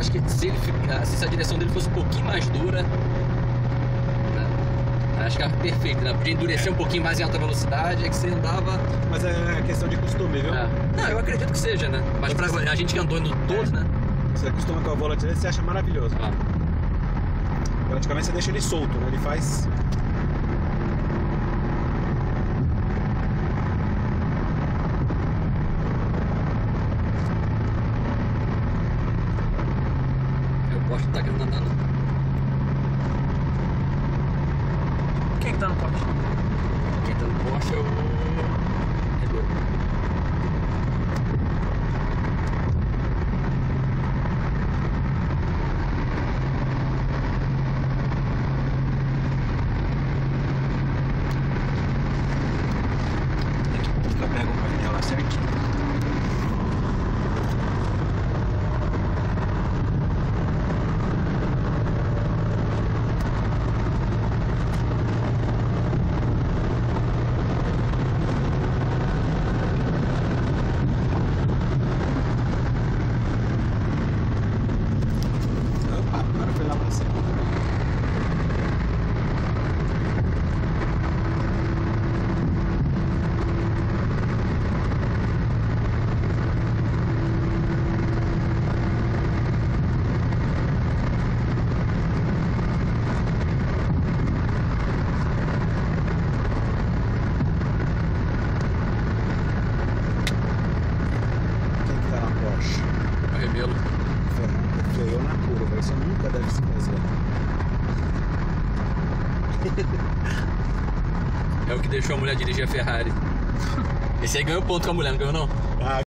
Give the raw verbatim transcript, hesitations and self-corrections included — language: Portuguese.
acho que se, ele, se a direção dele fosse um pouquinho mais dura, né, acho que era perfeito, né? Podia endurecer um pouquinho mais em alta velocidade, é que você andava... Mas é questão de costume, viu? É. Não, eu acredito que seja, né? Mas pra a gente que andou no todo, né? Você acostuma com a volante dele, você acha maravilhoso. Ah. Praticamente você deixa ele solto, né? Ele faz... Eu gosto de estar querendo andar, não. Quem que tá no poste? Quem tá no Porsche é o... Rebelo. Eu pego o painel lá certinho. Opa, agora foi lá pra cima. Quem que tá na Porsche? O Rebelo. Fernando freou na curva, isso nunca deve se fazer. É o que deixou a mulher dirigir a Ferrari. Esse aí ganhou ponto com a mulher, não ganhou não? Ah,